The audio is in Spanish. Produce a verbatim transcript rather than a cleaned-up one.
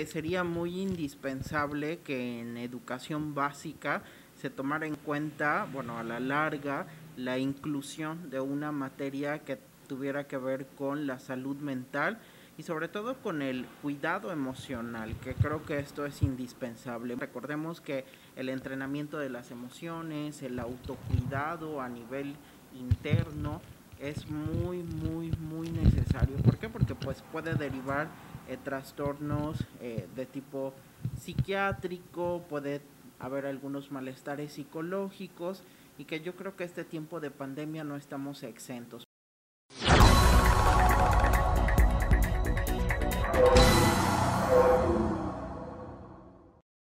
Sería muy indispensable que en educación básica se tomara en cuenta, bueno, a la larga, la inclusión de una materia que tuviera que ver con la salud mental y sobre todo con el cuidado emocional, que creo que esto es indispensable. Recordemos que el entrenamiento de las emociones, el autocuidado a nivel interno es muy, muy, muy necesario. ¿Por qué? Porque pues puede derivar eh, trastornos eh, de tipo psiquiátrico, puede haber algunos malestares psicológicos y que yo creo que este tiempo de pandemia no estamos exentos.